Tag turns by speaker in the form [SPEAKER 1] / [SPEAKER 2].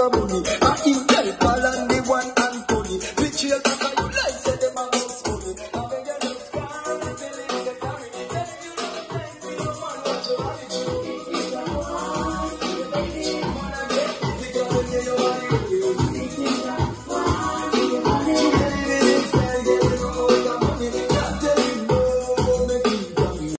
[SPEAKER 1] for money. I eat girl, call and the one and Tony. Bitch, you back and you like, say them a box money. I beg you, just carry, feeling the carry. Tell you don't like me, no man, what you want to do.